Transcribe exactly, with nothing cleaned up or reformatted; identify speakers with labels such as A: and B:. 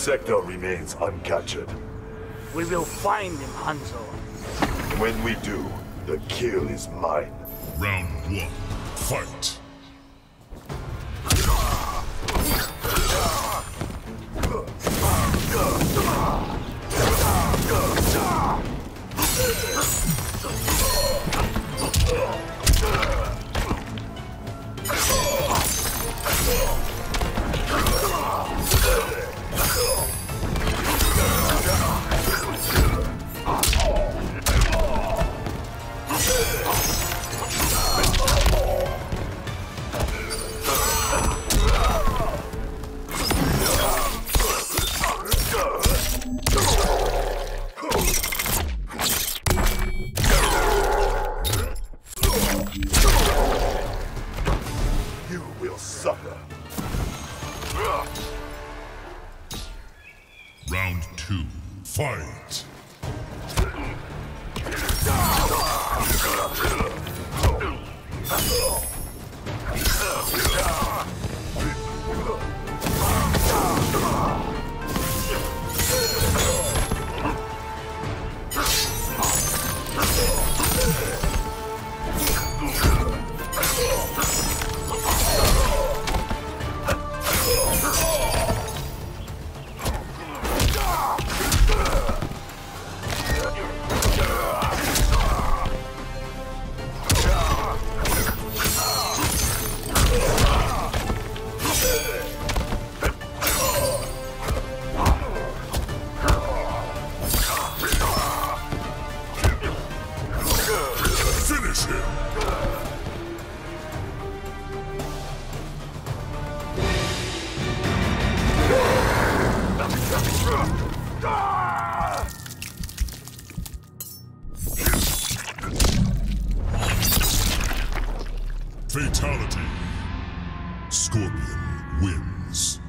A: sector remains uncaptured.
B: We will find him, Hanzo.
A: When we do, the kill is mine.
C: Round one, fight.
A: You will suffer.
C: Round two, fight. Finish him! Fatality. Scorpion wins.